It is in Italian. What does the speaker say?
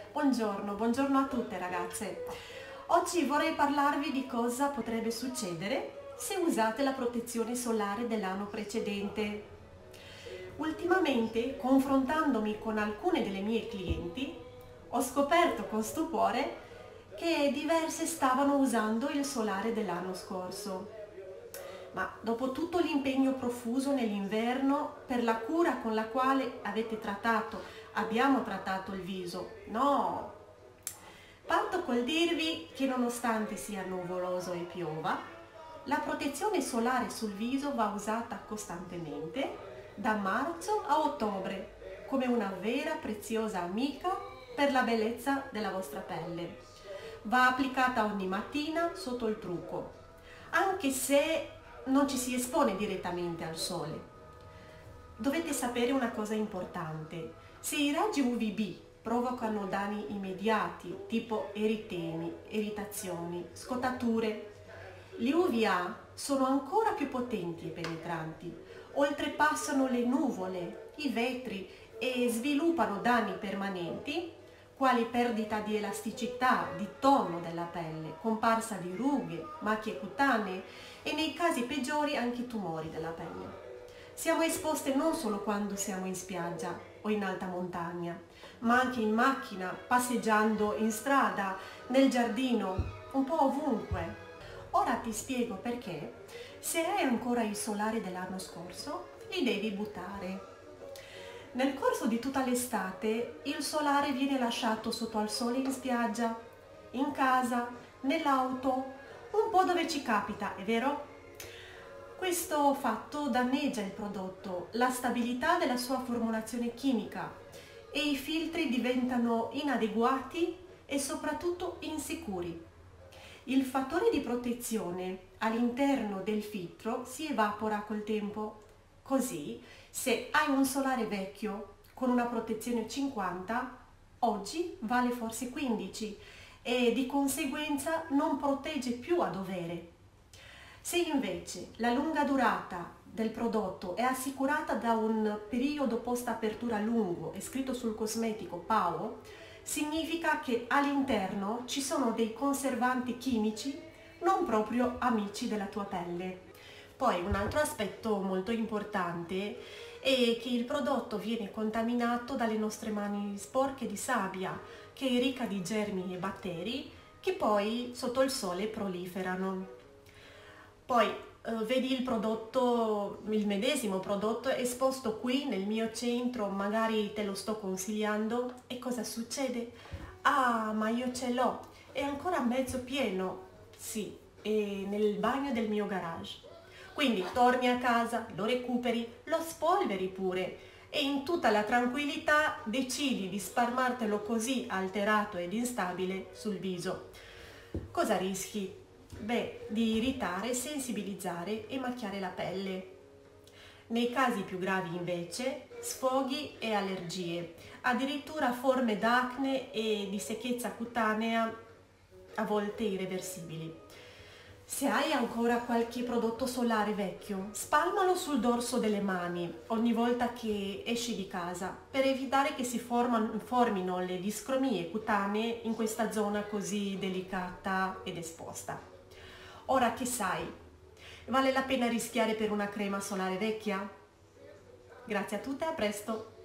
Buongiorno a tutte ragazze. Oggi vorrei parlarvi di cosa potrebbe succedere se usate la protezione solare dell'anno precedente. Ultimamente, confrontandomi con alcune delle mie clienti, ho scoperto con stupore che diverse stavano usando il solare dell'anno scorso. Ma dopo tutto l'impegno profuso nell'inverno per la cura con la quale abbiamo trattato il viso, no! Parto col dirvi che nonostante sia nuvoloso e piova, la protezione solare sul viso va usata costantemente da marzo a ottobre come una vera preziosa amica per la bellezza della vostra pelle. Va applicata ogni mattina sotto il trucco, anche se non ci si espone direttamente al sole. Dovete sapere una cosa importante: se i raggi UVB provocano danni immediati tipo eritemi, irritazioni, scottature, gli UVA sono ancora più potenti e penetranti, oltrepassano le nuvole, i vetri e sviluppano danni permanenti quali perdita di elasticità, di tono della pelle, comparsa di rughe, macchie cutanee e nei casi peggiori anche tumori della pelle. Siamo esposte non solo quando siamo in spiaggia o in alta montagna, ma anche in macchina, passeggiando in strada, nel giardino, un po' ovunque. Ora ti spiego perché, se hai ancora il solare dell'anno scorso, li devi buttare. Nel corso di tutta l'estate il solare viene lasciato sotto al sole in spiaggia, in casa, nell'auto, un po' dove ci capita, è vero? Questo fatto danneggia il prodotto, la stabilità della sua formulazione chimica e i filtri diventano inadeguati e soprattutto insicuri. Il fattore di protezione all'interno del filtro si evapora col tempo. Così, se hai un solare vecchio con una protezione 50, oggi vale forse 15 e di conseguenza non protegge più a dovere. Se invece la lunga durata del prodotto è assicurata da un periodo post-apertura lungo e scritto sul cosmetico PAO, significa che all'interno ci sono dei conservanti chimici non proprio amici della tua pelle. Poi un altro aspetto molto importante è che il prodotto viene contaminato dalle nostre mani sporche di sabbia, che è ricca di germi e batteri che poi sotto il sole proliferano. Poi vedi il medesimo prodotto esposto qui nel mio centro, magari te lo sto consigliando e cosa succede? Ah, ma io ce l'ho, è ancora mezzo pieno, sì, è nel bagno del mio garage. Quindi torni a casa, lo recuperi, lo spolveri pure e in tutta la tranquillità decidi di spalmartelo così alterato ed instabile sul viso. Cosa rischi? Beh, di irritare, sensibilizzare e macchiare la pelle. Nei casi più gravi invece, sfoghi e allergie, addirittura forme d'acne e di secchezza cutanea a volte irreversibili. Se hai ancora qualche prodotto solare vecchio, spalmalo sul dorso delle mani ogni volta che esci di casa per evitare che si formino le discromie cutanee in questa zona così delicata ed esposta. Ora che sai, vale la pena rischiare per una crema solare vecchia? Grazie a tutte, a presto!